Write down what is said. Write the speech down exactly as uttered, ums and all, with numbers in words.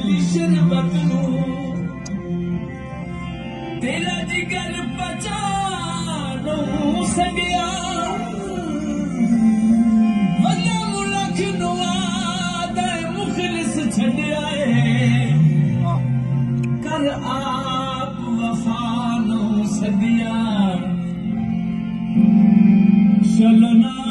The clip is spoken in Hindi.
दी शरबत नू तेरा जिगर पचानो सगिया वल्ला मुलख नुआद मुखलिस छड़िया कर आप वफा नो सदिया चलो ना